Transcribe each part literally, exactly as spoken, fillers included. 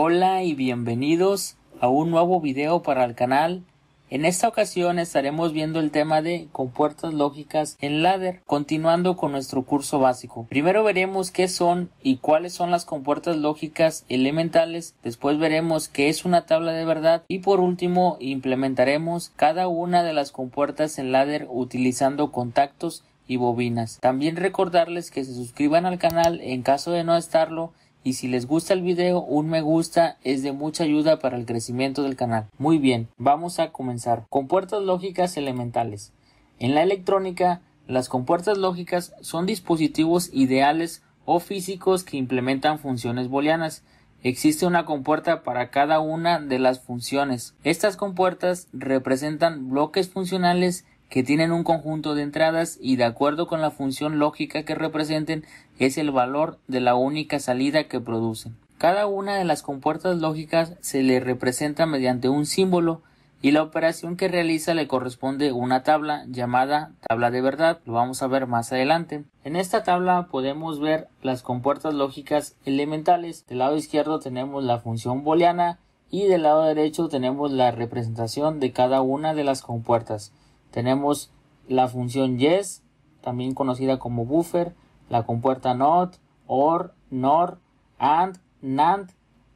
Hola y bienvenidos a un nuevo video para el canal. En esta ocasión estaremos viendo el tema de compuertas lógicas en ladder, continuando con nuestro curso básico. Primero veremos qué son y cuáles son las compuertas lógicas elementales, después veremos qué es una tabla de verdad y por último implementaremos cada una de las compuertas en ladder utilizando contactos y bobinas. También recordarles que se suscriban al canal en caso de no estarlo. Y si les gusta el video, un me gusta es de mucha ayuda para el crecimiento del canal. Muy bien, vamos a comenzar. Compuertas lógicas elementales. En la electrónica, las compuertas lógicas son dispositivos ideales o físicos que implementan funciones booleanas. Existe una compuerta para cada una de las funciones. Estas compuertas representan bloques funcionales que tienen un conjunto de entradas y de acuerdo con la función lógica que representen es el valor de la única salida que producen. Cada una de las compuertas lógicas se le representa mediante un símbolo y la operación que realiza le corresponde una tabla llamada tabla de verdad. Lo vamos a ver más adelante. En esta tabla podemos ver las compuertas lógicas elementales. Del lado izquierdo tenemos la función booleana y del lado derecho tenemos la representación de cada una de las compuertas. Tenemos la función yes, también conocida como buffer, la compuerta not, or, nor, and, nand,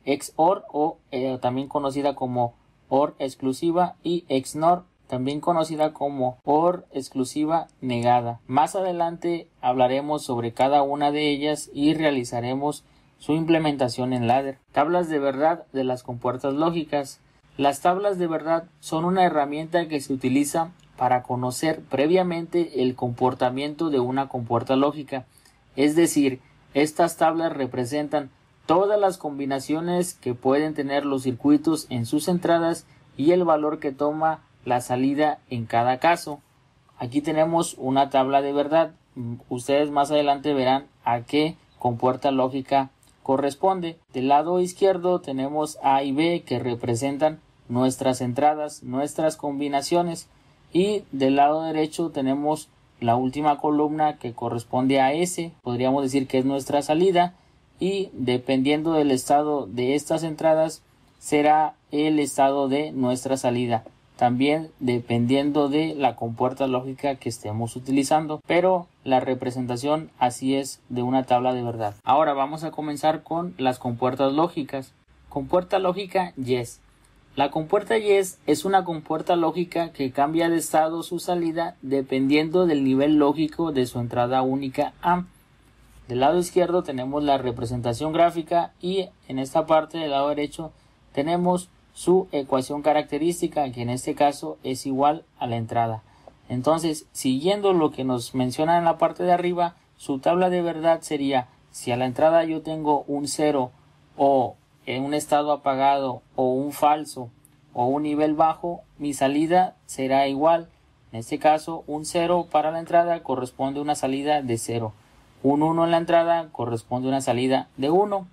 xor o eh, también conocida como or exclusiva y xnor, también conocida como or exclusiva negada. Más adelante hablaremos sobre cada una de ellas y realizaremos su implementación en ladder. Tablas de verdad de las compuertas lógicas. Las tablas de verdad son una herramienta que se utiliza para conocer previamente el comportamiento de una compuerta lógica. Es decir, estas tablas representan todas las combinaciones que pueden tener los circuitos en sus entradas y el valor que toma la salida en cada caso. Aquí tenemos una tabla de verdad. Ustedes más adelante verán a qué compuerta lógica corresponde. Del lado izquierdo tenemos A y B que representan nuestras entradas, nuestras combinaciones. Y del lado derecho tenemos la última columna que corresponde a S, podríamos decir que es nuestra salida y dependiendo del estado de estas entradas será el estado de nuestra salida. También dependiendo de la compuerta lógica que estemos utilizando, pero la representación así es de una tabla de verdad. Ahora vamos a comenzar con las compuertas lógicas. Compuerta lógica yes. La compuerta yes es una compuerta lógica que cambia de estado su salida dependiendo del nivel lógico de su entrada única A. Del lado izquierdo tenemos la representación gráfica y en esta parte del lado derecho tenemos su ecuación característica que en este caso es igual a la entrada. Entonces, siguiendo lo que nos menciona en la parte de arriba, su tabla de verdad sería si a la entrada yo tengo un cero o en un estado apagado o un falso o un nivel bajo, mi salida será igual. En este caso, un cero para la entrada corresponde a una salida de cero. Un uno en la entrada corresponde a una salida de uno.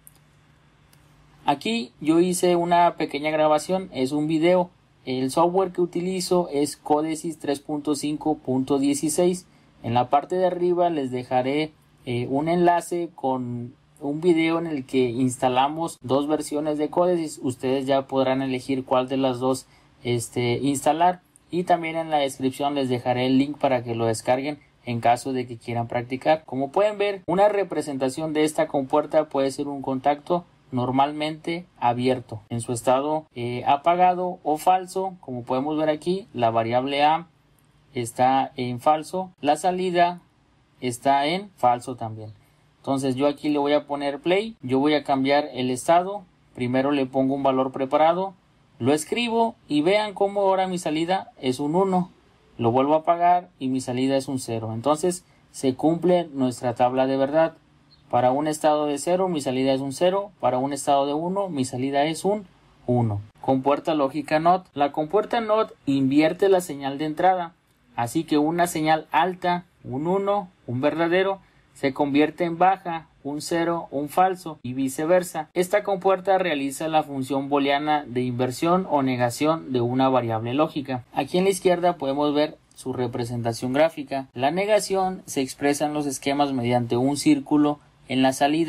Aquí yo hice una pequeña grabación, es un video. El software que utilizo es Codesys tres punto cinco punto dieciséis. En la parte de arriba les dejaré eh, un enlace con un video en el que instalamos dos versiones de Codesys. Ustedes ya podrán elegir cuál de las dos este, instalar y también en la descripción les dejaré el link para que lo descarguen en caso de que quieran practicar. Como pueden ver, una representación de esta compuerta puede ser un contacto normalmente abierto en su estado eh, apagado o falso. Como podemos ver aquí, la variable A está en falso, la salida está en falso también. Entonces yo aquí le voy a poner play, yo voy a cambiar el estado, primero le pongo un valor preparado, lo escribo y vean cómo ahora mi salida es un uno, lo vuelvo a apagar y mi salida es un cero. Entonces se cumple nuestra tabla de verdad. Para un estado de cero mi salida es un cero, para un estado de uno mi salida es un uno. Compuerta lógica not. La compuerta not invierte la señal de entrada, así que una señal alta, un uno, un verdadero, se convierte en baja, un cero, un falso y viceversa. Esta compuerta realiza la función booleana de inversión o negación de una variable lógica. Aquí en la izquierda podemos ver su representación gráfica. La negación se expresa en los esquemas mediante un círculo en la salida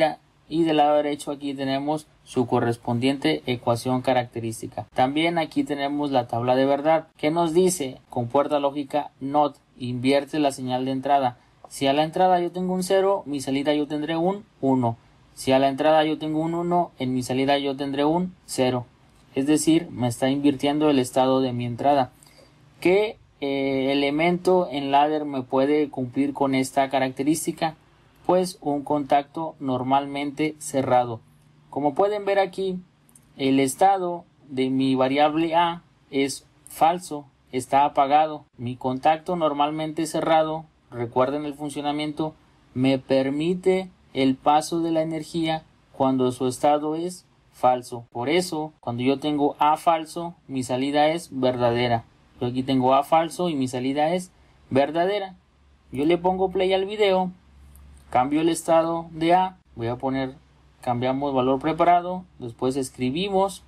y del lado derecho aquí tenemos su correspondiente ecuación característica. También aquí tenemos la tabla de verdad que nos dice con puerta lógica NOT, invierte la señal de entrada. Si a la entrada yo tengo un cero, mi salida yo tendré un uno. Si a la entrada yo tengo un uno, en mi salida yo tendré un cero. Es decir, me está invirtiendo el estado de mi entrada. ¿Qué eh, elemento en ladder me puede cumplir con esta característica? Pues un contacto normalmente cerrado. Como pueden ver aquí, el estado de mi variable A es falso, está apagado. Mi contacto normalmente cerrado, recuerden el funcionamiento, me permite el paso de la energía cuando su estado es falso. Por eso, cuando yo tengo A falso, mi salida es verdadera. Yo aquí tengo A falso y mi salida es verdadera. Yo le pongo play al video, cambio el estado de A, voy a poner, cambiamos valor preparado, después escribimos,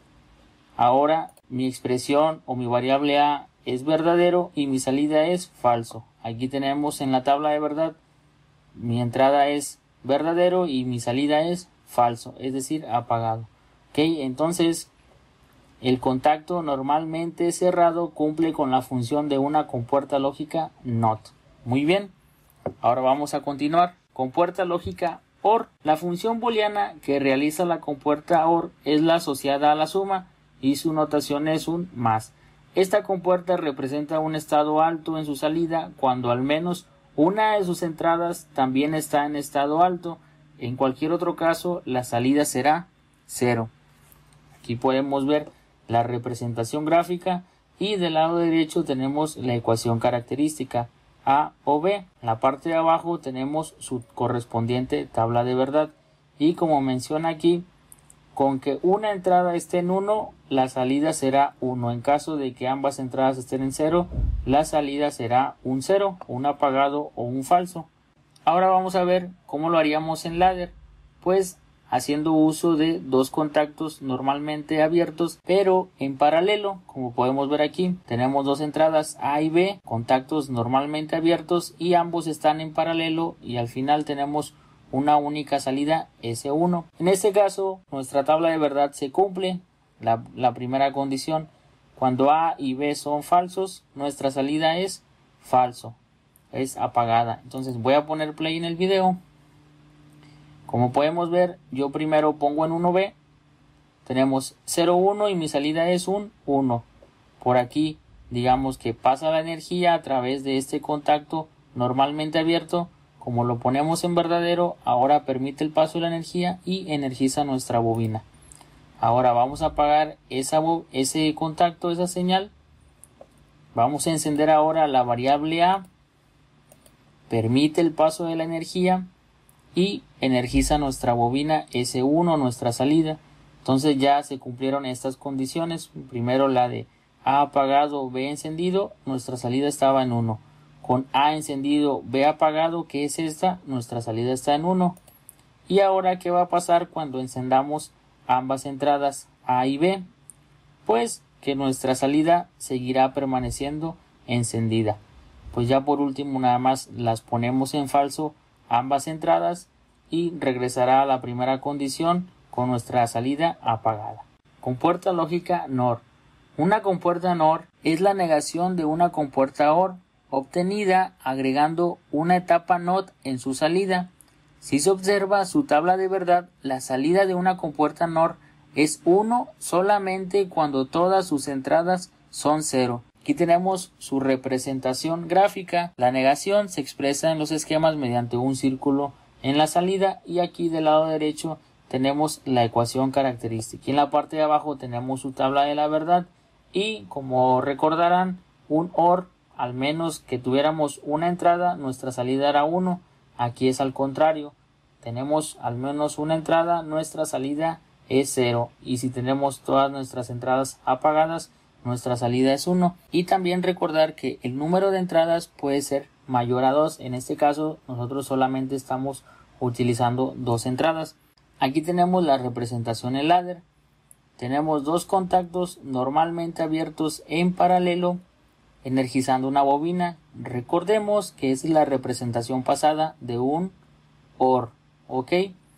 ahora mi expresión o mi variable A es verdadero y mi salida es falso. Aquí tenemos en la tabla de verdad, mi entrada es verdadero y mi salida es falso, es decir, apagado. Ok, entonces el contacto normalmente cerrado cumple con la función de una compuerta lógica NOT. Muy bien, ahora vamos a continuar. Compuerta lógica OR. La función booleana que realiza la compuerta OR es la asociada a la suma y su notación es un más. Esta compuerta representa un estado alto en su salida cuando al menos una de sus entradas también está en estado alto. En cualquier otro caso, la salida será cero. Aquí podemos ver la representación gráfica y del lado derecho tenemos la ecuación característica A o B. En la parte de abajo tenemos su correspondiente tabla de verdad y como menciona aquí, con que una entrada esté en uno, la salida será uno. En caso de que ambas entradas estén en cero, la salida será un cero, un apagado o un falso. Ahora vamos a ver cómo lo haríamos en ladder. Pues haciendo uso de dos contactos normalmente abiertos, pero en paralelo, como podemos ver aquí, tenemos dos entradas A y B, contactos normalmente abiertos y ambos están en paralelo y al final tenemos una única salida ese uno. En este caso, nuestra tabla de verdad se cumple. La, la primera condición, cuando A y B son falsos, nuestra salida es falso, es apagada. Entonces voy a poner play en el video. Como podemos ver, yo primero pongo en uno B, tenemos cero uno y mi salida es un uno. Por aquí, digamos que pasa la energía a través de este contacto normalmente abierto. Como lo ponemos en verdadero, ahora permite el paso de la energía y energiza nuestra bobina. Ahora vamos a apagar esa, ese contacto, esa señal. Vamos a encender ahora la variable A. Permite el paso de la energía y energiza nuestra bobina ese uno, nuestra salida. Entonces ya se cumplieron estas condiciones. Primero la de A apagado, B encendido, nuestra salida estaba en uno. Con A encendido, B apagado, que es esta, nuestra salida está en uno. Y ahora, ¿qué va a pasar cuando encendamos ambas entradas A y B? Pues que nuestra salida seguirá permaneciendo encendida. Pues ya por último nada más las ponemos en falso ambas entradas y regresará a la primera condición con nuestra salida apagada. Compuerta lógica NOR. Una compuerta NOR es la negación de una compuerta OR obtenida agregando una etapa NOT en su salida. Si se observa su tabla de verdad, la salida de una compuerta NOR es uno solamente cuando todas sus entradas son cero. Aquí tenemos su representación gráfica. La negación se expresa en los esquemas mediante un círculo en la salida y aquí del lado derecho tenemos la ecuación característica. Y en la parte de abajo tenemos su tabla de la verdad y como recordarán, un OR, al menos que tuviéramos una entrada, nuestra salida era uno. Aquí es al contrario, tenemos al menos una entrada, nuestra salida es cero y si tenemos todas nuestras entradas apagadas, nuestra salida es uno. Y también recordar que el número de entradas puede ser mayor a dos. En este caso nosotros solamente estamos utilizando dos entradas. Aquí tenemos la representación en ladder. Tenemos dos contactos normalmente abiertos en paralelo energizando una bobina. Recordemos que es la representación pasada de un OR, ¿ok?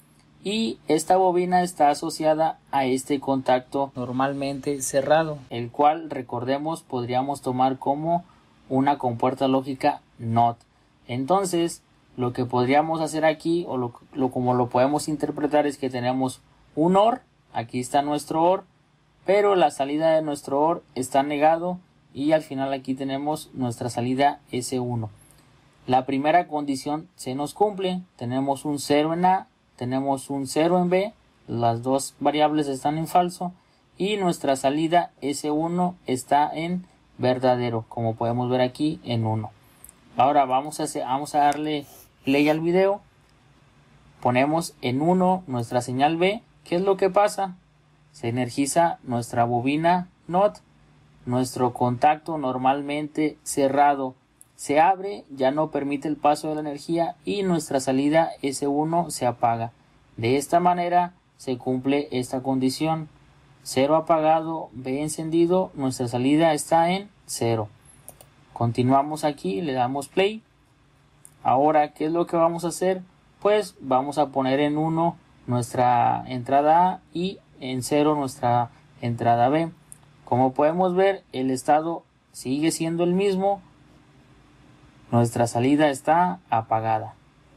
y esta bobina está asociada a este contacto normalmente cerrado, el cual, recordemos, podríamos tomar como una compuerta lógica N O T. Entonces, lo que podríamos hacer aquí, o lo, lo como lo podemos interpretar, es que tenemos un O R, aquí está nuestro O R, pero la salida de nuestro O R está negado y al final aquí tenemos nuestra salida S uno. La primera condición se nos cumple, tenemos un cero en A, tenemos un cero en B, las dos variables están en falso y nuestra salida S uno está en verdadero, como podemos ver aquí en uno. Ahora vamos a, hacer, vamos a darle play al video, ponemos en uno nuestra señal B. ¿Qué es lo que pasa? Se energiza nuestra bobina N O T, nuestro contacto normalmente cerrado se abre, ya no permite el paso de la energía y nuestra salida S uno se apaga. De esta manera se cumple esta condición. cero apagado, B encendido, nuestra salida está en cero. Continuamos aquí, le damos play. Ahora, ¿qué es lo que vamos a hacer? Pues vamos a poner en uno nuestra entrada A y en cero nuestra entrada B. Como podemos ver, el estado sigue siendo el mismo. Nuestra salida está apagada.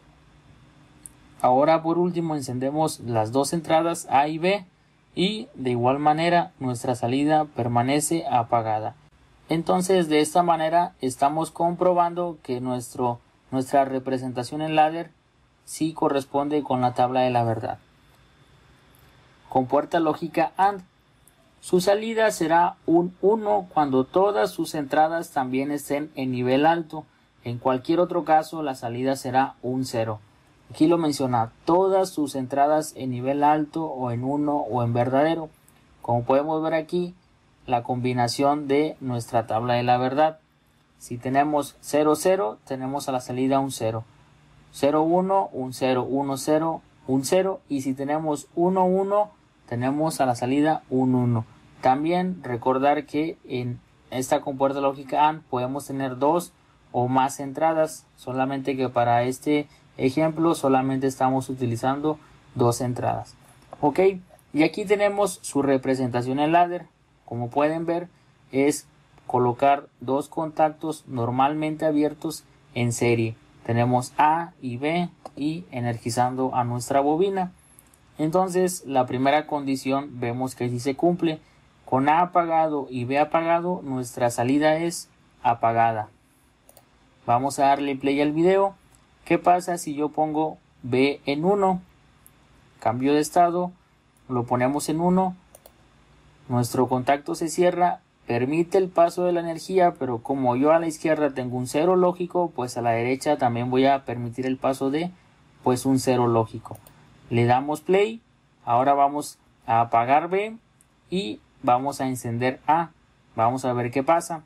Ahora por último encendemos las dos entradas A y B y de igual manera nuestra salida permanece apagada. Entonces de esta manera estamos comprobando que nuestro, nuestra representación en ladder sí corresponde con la tabla de la verdad. Compuerta lógica AND. Su salida será un uno cuando todas sus entradas también estén en nivel alto. En cualquier otro caso la salida será un cero. Aquí lo menciona, todas sus entradas en nivel alto o en uno o en verdadero. Como podemos ver aquí, la combinación de nuestra tabla de la verdad. Si tenemos cero cero, tenemos a la salida un cero. cero uno, un cero, uno cero, un cero. Y si tenemos uno uno, tenemos a la salida un uno. También recordar que en esta compuerta lógica AND podemos tener dos o más entradas, solamente que para este ejemplo solamente estamos utilizando dos entradas. Ok, y aquí tenemos su representación en ladder. Como pueden ver, es colocar dos contactos normalmente abiertos en serie. Tenemos A y B y energizando a nuestra bobina. Entonces la primera condición vemos que sí se cumple. Con A apagado y B apagado, nuestra salida es apagada. Vamos a darle play al video. ¿Qué pasa si yo pongo B en uno? Cambio de estado, lo ponemos en uno. Nuestro contacto se cierra, permite el paso de la energía, pero como yo a la izquierda tengo un cero lógico, pues a la derecha también voy a permitir el paso de pues un cero lógico. Le damos play. Ahora vamos a apagar B y vamos a encender A. Vamos a ver qué pasa.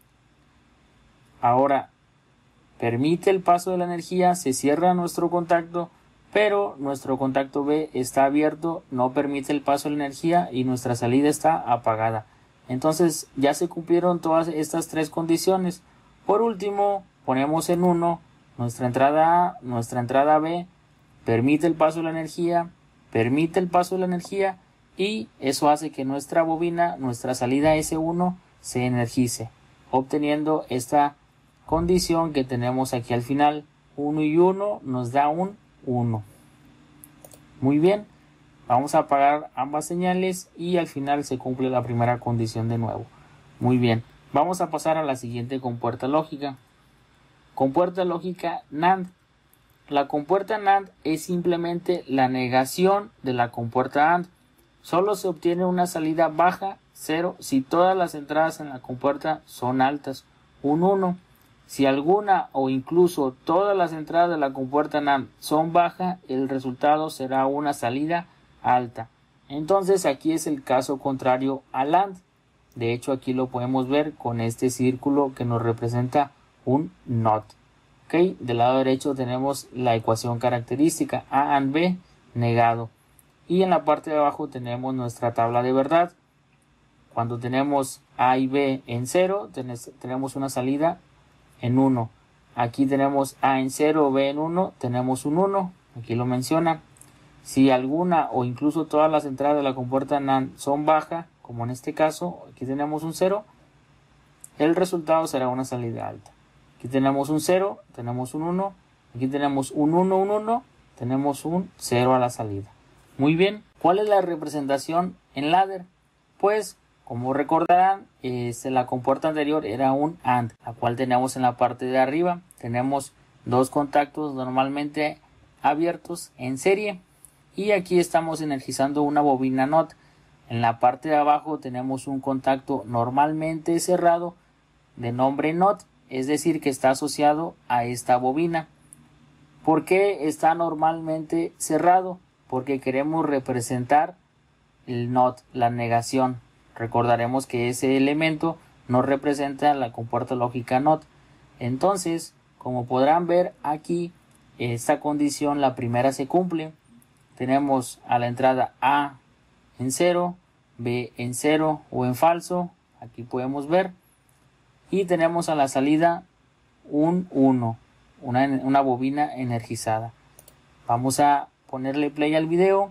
Ahora permite el paso de la energía, se cierra nuestro contacto, pero nuestro contacto B está abierto, no permite el paso de la energía y nuestra salida está apagada. Entonces ya se cumplieron todas estas tres condiciones. Por último, ponemos en uno nuestra entrada A, nuestra entrada B, permite el paso de la energía, permite el paso de la energía y eso hace que nuestra bobina, nuestra salida S uno se energice, obteniendo esta condición que tenemos aquí al final. Uno y uno nos da un uno. Muy bien, vamos a apagar ambas señales y al final se cumple la primera condición de nuevo. Muy bien, vamos a pasar a la siguiente compuerta lógica. Compuerta lógica NAND. La compuerta NAND es simplemente la negación de la compuerta AND. Solo se obtiene una salida baja, cero, si todas las entradas en la compuerta son altas, un uno. Si alguna o incluso todas las entradas de la compuerta NAND son bajas, el resultado será una salida alta. Entonces aquí es el caso contrario al AND. De hecho aquí lo podemos ver con este círculo que nos representa un NOT. ¿Okay? Del lado derecho tenemos la ecuación característica A and B negado. Y en la parte de abajo tenemos nuestra tabla de verdad. Cuando tenemos A y B en cero, tenemos una salida en uno. Aquí tenemos A en cero, B en uno, tenemos un uno. Aquí lo menciona. Si alguna o incluso todas las entradas de la compuerta NAND son bajas, como en este caso, aquí tenemos un cero, el resultado será una salida alta. Aquí tenemos un cero, tenemos un uno, aquí tenemos un uno, un uno, tenemos un cero a la salida. Muy bien, ¿cuál es la representación en ladder? Pues, como recordarán, este, la compuerta anterior era un AND, la cual tenemos en la parte de arriba. Tenemos dos contactos normalmente abiertos en serie. Y aquí estamos energizando una bobina N O T. En la parte de abajo tenemos un contacto normalmente cerrado de nombre N O T, es decir que está asociado a esta bobina. ¿Por qué está normalmente cerrado? Porque queremos representar el N O T, la negación. Recordaremos que ese elemento no representa la compuerta lógica N O T. Entonces, como podrán ver aquí, esta condición, la primera se cumple. Tenemos a la entrada A en cero, B en cero o en falso, aquí podemos ver, y tenemos a la salida un uno, una, una bobina energizada. Vamos a ponerle play al video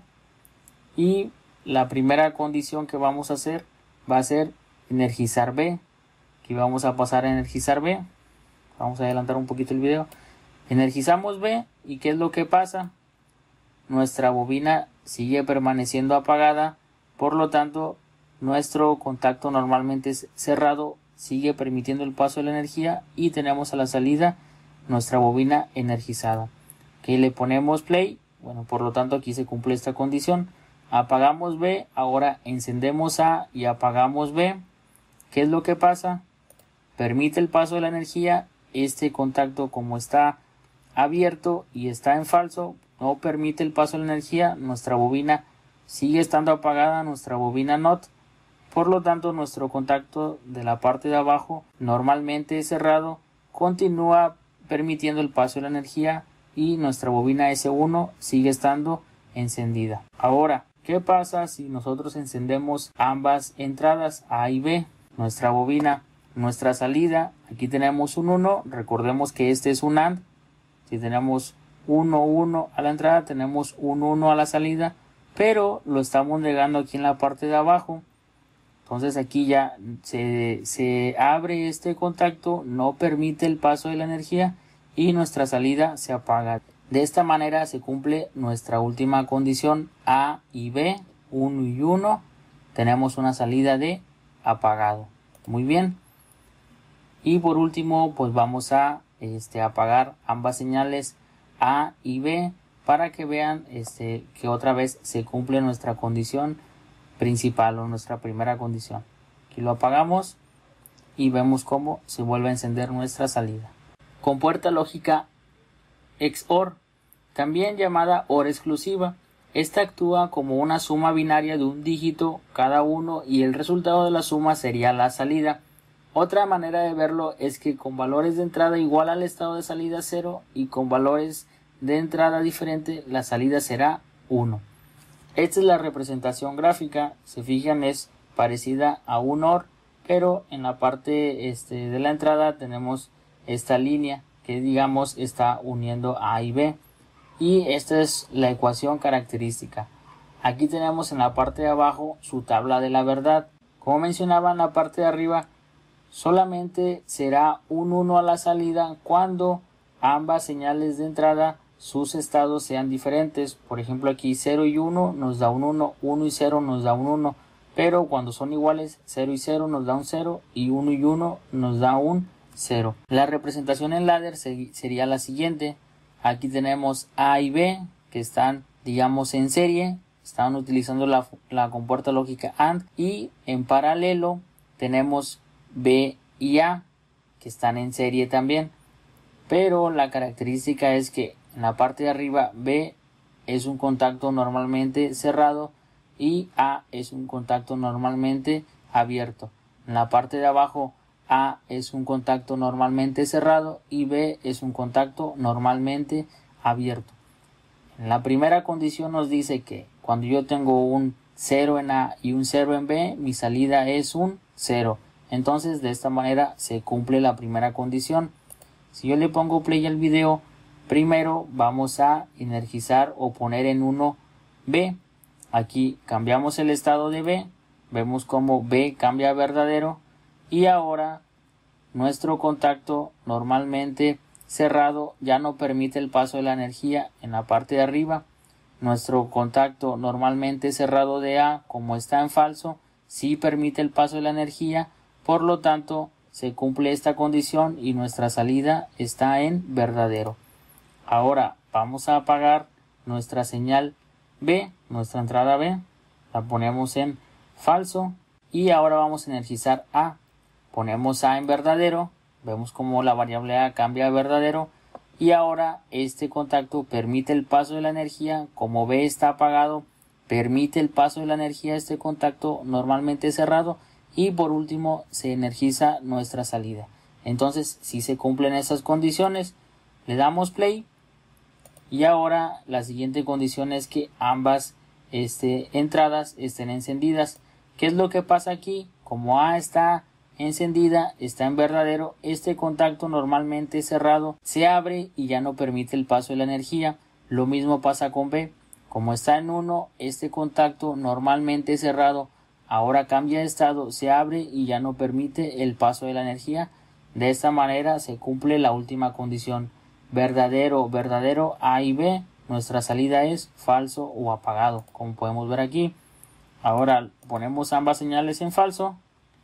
y la primera condición que vamos a hacer va a ser energizar B. Aquí vamos a pasar a energizar B. Vamos a adelantar un poquito el video. Energizamos B y ¿qué es lo que pasa? Nuestra bobina sigue permaneciendo apagada, por lo tanto nuestro contacto normalmente cerrado sigue permitiendo el paso de la energía y tenemos a la salida nuestra bobina energizada. Que le ponemos play, bueno, por lo tanto aquí se cumple esta condición. Apagamos B, ahora encendemos A y apagamos B. ¿Qué es lo que pasa? Permite el paso de la energía. Este contacto, como está abierto y está en falso, no permite el paso de la energía. Nuestra bobina sigue estando apagada, nuestra bobina N O T. Por lo tanto, nuestro contacto de la parte de abajo, normalmente cerrado, continúa permitiendo el paso de la energía y nuestra bobina ese uno sigue estando encendida. Ahora, ¿qué pasa si nosotros encendemos ambas entradas A y B? Nuestra bobina, nuestra salida, aquí tenemos un uno, recordemos que este es un AND. Si tenemos uno, uno a la entrada, tenemos un uno a la salida, pero lo estamos negando aquí en la parte de abajo. Entonces aquí ya se, se abre este contacto, no permite el paso de la energía y nuestra salida se apaga. De esta manera se cumple nuestra última condición A y B, uno y uno. Tenemos una salida de apagado. Muy bien. Y por último, pues vamos a este, apagar ambas señales A y B para que vean este, que otra vez se cumple nuestra condición principal o nuestra primera condición. Aquí lo apagamos y vemos cómo se vuelve a encender nuestra salida. Compuerta lógica X O R, también llamada O R exclusiva. Esta actúa como una suma binaria de un dígito cada uno y el resultado de la suma sería la salida. Otra manera de verlo es que con valores de entrada igual al estado de salida cero y con valores de entrada diferente la salida será uno. Esta es la representación gráfica, se fijan es parecida a un O R, pero en la parte este, de la entrada tenemos esta línea que digamos está uniendo A y B. Y esta es la ecuación característica. Aquí tenemos en la parte de abajo su tabla de la verdad. Como mencionaba en la parte de arriba, solamente será un uno a la salida cuando ambas señales de entrada sus estados sean diferentes. Por ejemplo, aquí cero y uno nos da un uno, uno y cero nos da un uno, pero cuando son iguales cero y cero nos da un cero y uno y uno nos da un cero. La representación en ladder sería la siguiente. Aquí tenemos A y B que están digamos en serie, están utilizando la, la compuerta lógica AND, y en paralelo tenemos B y A que están en serie también, pero la característica es que en la parte de arriba B es un contacto normalmente cerrado y A es un contacto normalmente abierto. En la parte de abajo A es un contacto normalmente cerrado y B es un contacto normalmente abierto. En la primera condición nos dice que cuando yo tengo un cero en A y un cero en B, mi salida es un cero. Entonces de esta manera se cumple la primera condición. Si yo le pongo play al video, primero vamos a energizar o poner en uno B. Aquí cambiamos el estado de B, vemos como B cambia a verdadero y ahora nuestro contacto normalmente cerrado ya no permite el paso de la energía en la parte de arriba. Nuestro contacto normalmente cerrado de A, como está en falso, sí permite el paso de la energía, por lo tanto se cumple esta condición y nuestra salida está en verdadero. Ahora vamos a apagar nuestra señal B, nuestra entrada B, la ponemos en falso y ahora vamos a energizar A. Ponemos A en verdadero, vemos como la variable A cambia a verdadero y ahora este contacto permite el paso de la energía. Como B está apagado, permite el paso de la energía a este contacto normalmente cerrado y por último se energiza nuestra salida. Entonces, si se cumplen esas condiciones, le damos play y ahora la siguiente condición es que ambas este, entradas estén encendidas. ¿Qué es lo que pasa aquí? Como A está encendida, está en verdadero, este contacto normalmente cerrado se abre y ya no permite el paso de la energía. Lo mismo pasa con B. Como está en uno, este contacto normalmente cerrado ahora cambia de estado, se abre y ya no permite el paso de la energía. De esta manera se cumple la última condición. Verdadero, verdadero, A y B. Nuestra salida es falso o apagado, como podemos ver aquí. Ahora ponemos ambas señales en falso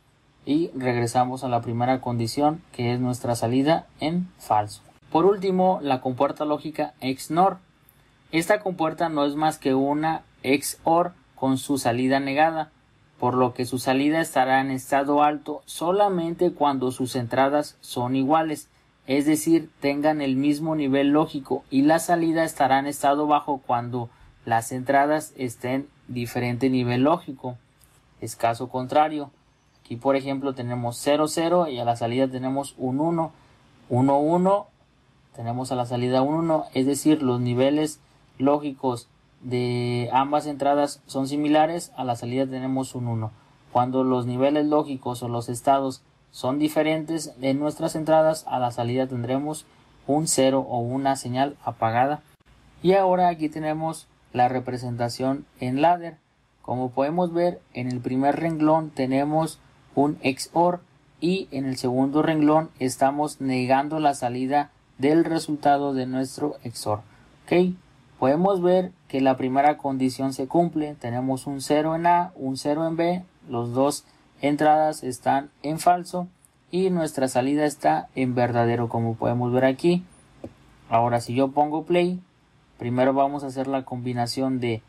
y regresamos a la primera condición, que es nuestra salida en falso. Por último, la compuerta lógica X N O R. Esta compuerta no es más que una X O R con su salida negada, por lo que su salida estará en estado alto solamente cuando sus entradas son iguales, es decir, tengan el mismo nivel lógico, y la salida estará en estado bajo cuando las entradas estén diferente nivel lógico. Es caso contrario. Aquí por ejemplo tenemos cero cero y a la salida tenemos un uno, uno uno, tenemos a la salida un uno, es decir, los niveles lógicos de ambas entradas son similares, a la salida tenemos un uno. Cuando los niveles lógicos o los estados son diferentes en nuestras entradas, a la salida tendremos un cero o una señal apagada. Y ahora aquí tenemos la representación en ladder. Como podemos ver, en el primer renglón tenemos un X O R y en el segundo renglón estamos negando la salida del resultado de nuestro X O R. ¿Okay? Podemos ver que la primera condición se cumple, tenemos un cero en A, un cero en B, los dos entradas están en falso y nuestra salida está en verdadero, como podemos ver aquí. Ahora si yo pongo play, primero vamos a hacer la combinación de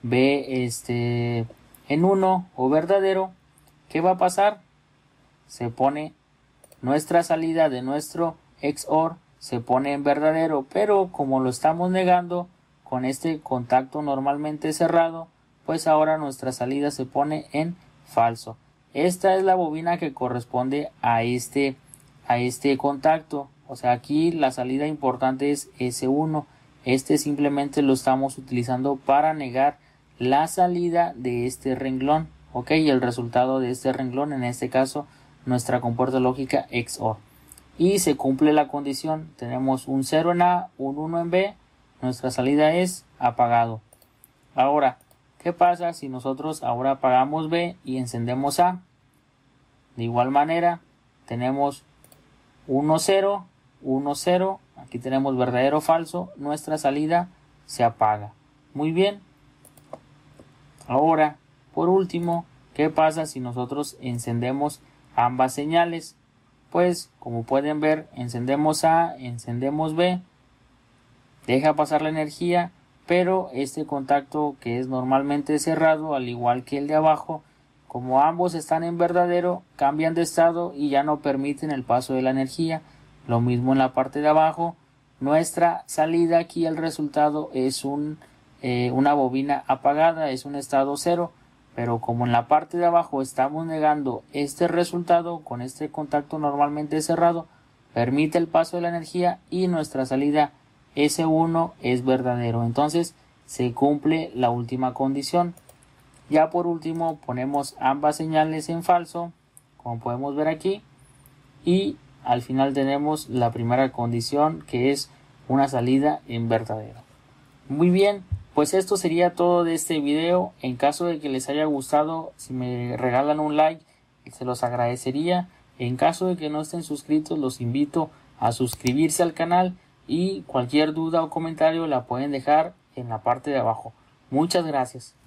B este, en uno o verdadero. ¿Qué va a pasar? Se pone nuestra salida de nuestro X O R, se pone en verdadero, pero como lo estamos negando con este contacto normalmente cerrado, pues ahora nuestra salida se pone en falso. Esta es la bobina que corresponde a este, a este contacto. O sea, aquí la salida importante es ese uno. Este simplemente lo estamos utilizando para negar la salida de este renglón. Ok, y el resultado de este renglón, en este caso, nuestra compuerta lógica X O R. Y se cumple la condición. Tenemos un cero en A, un uno en B. Nuestra salida es apagado. Ahora, ¿qué pasa si nosotros ahora apagamos B y encendemos A? De igual manera, tenemos uno cero, uno cero. Aquí tenemos verdadero o falso. Nuestra salida se apaga. Muy bien. Ahora, por último, ¿qué pasa si nosotros encendemos ambas señales? Pues, como pueden ver, encendemos A, encendemos B. Deja pasar la energía, pero este contacto que es normalmente cerrado, al igual que el de abajo, como ambos están en verdadero, cambian de estado y ya no permiten el paso de la energía. Lo mismo en la parte de abajo. Nuestra salida aquí, el resultado es un, eh, una bobina apagada, es un estado cero, pero como en la parte de abajo estamos negando este resultado con este contacto normalmente cerrado, permite el paso de la energía y nuestra salida ese uno es verdadero. Entonces se cumple la última condición. Ya por último ponemos ambas señales en falso, como podemos ver aquí, y al final tenemos la primera condición, que es una salida en verdadero. Muy bien, Pues esto sería todo de este video. En caso de que les haya gustado, si me regalan un like, se los agradecería. En caso de que no estén suscritos, los invito a suscribirse al canal y cualquier duda o comentario la pueden dejar en la parte de abajo. Muchas gracias.